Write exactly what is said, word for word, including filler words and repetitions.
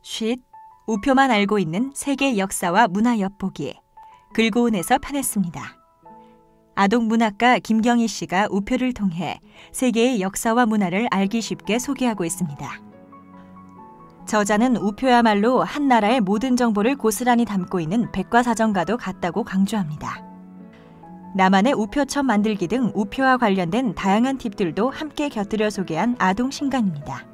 쉿, 우표만 알고 있는 세계 역사와 문화 엿보기. 글고온에서 편했습니다. 아동문학가 김경희 씨가 우표를 통해 세계의 역사와 문화를 알기 쉽게 소개하고 있습니다. 저자는 우표야말로 한 나라의 모든 정보를 고스란히 담고 있는 백과사전과도 같다고 강조합니다. 나만의 우표첩 만들기 등 우표와 관련된 다양한 팁들도 함께 곁들여 소개한 아동 신간입니다.